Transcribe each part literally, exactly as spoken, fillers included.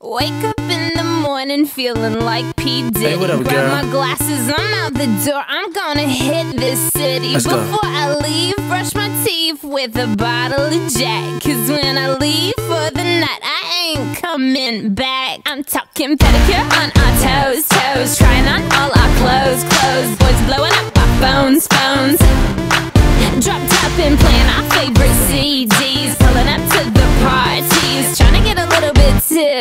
Wake up in the morning feeling like P. Diddy. Hey, what up, Grab girl? my glasses, I'm out the door. I'm gonna hit this city. Let's go. Before I leave, brush my teeth with a bottle of Jack. Cause when I leave for the night, I ain't coming back. I'm talking pedicure on our toes, toes. Trying on all our clothes, clothes. Boys blowing up our phones, phones. Drop top and playing our favorite C Ds. Pulling up to the parties, trying to get a little bit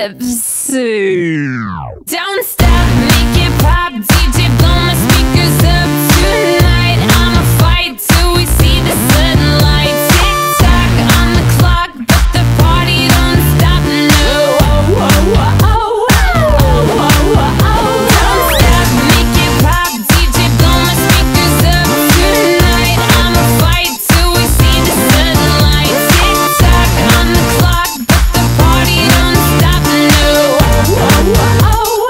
tipsy. Don't stop, make it pop, D J blow my speakers up tonight. I'ma fight till we see the sunlight. Tick tock on the clock, but the party don't stop, no. Oh, oh, oh, oh, oh, oh, oh, oh. Don't stop, make it pop, D J blow my speakers up tonight. I'ma fight till we see the sunlight. Tick tock on the clock, but the party don't stop, no. Oh, oh, oh,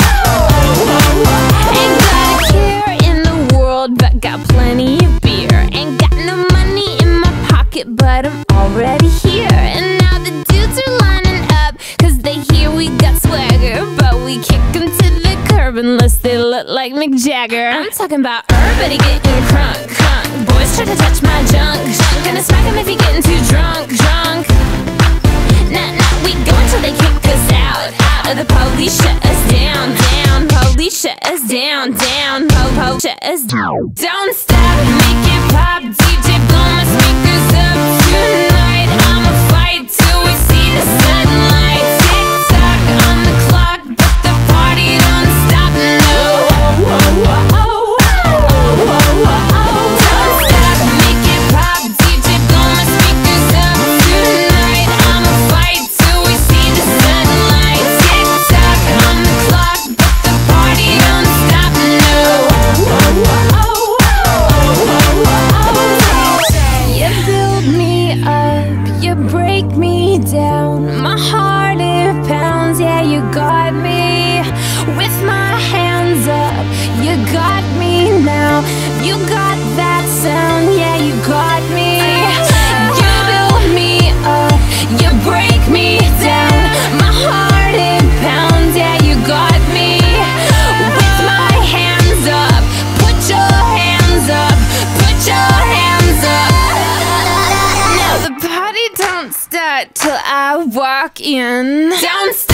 oh, oh. Ain't got a care in the world, but got plenty of beer. Ain't got no money in my pocket, but I'm already here. And now the dudes are lining up, cause they hear we got swagger. But we kick them to the curb unless they look like Mick Jagger. I'm talking about everybody getting crunk, crunk. Boys try to touch my junk, junk. Gonna smack him if he getting too drunk, drunk. Nah, nah, we go until they kick us out, out. Or the police shut us down, down. Police shut us down, down. Po, po, shut us down. Don't stop, make it pop, D J blow my speakers up tonight. I'ma fight till we see the sunlight. Tick tock on the clock, but the party don't stop, no. Oh, oh, oh, oh, oh, oh, oh, oh. Don't stop, make it pop, D J blow my speakers up tonight. I'ma fight till we see the sunlight. Tick tock on the clock, but the party don't stop, no. Oh, oh, oh, oh, oh, oh, oh. You build me up, you break me down. My heart it pounds, yeah, you got me. With my hands up, you got me now. You got that sound, yeah, you got me. You build me up, you break me down. My heart it pounds, yeah, you got me. With my hands up, put your hands up, put your hands up. Now the party don't start till I walk in. Don't stop.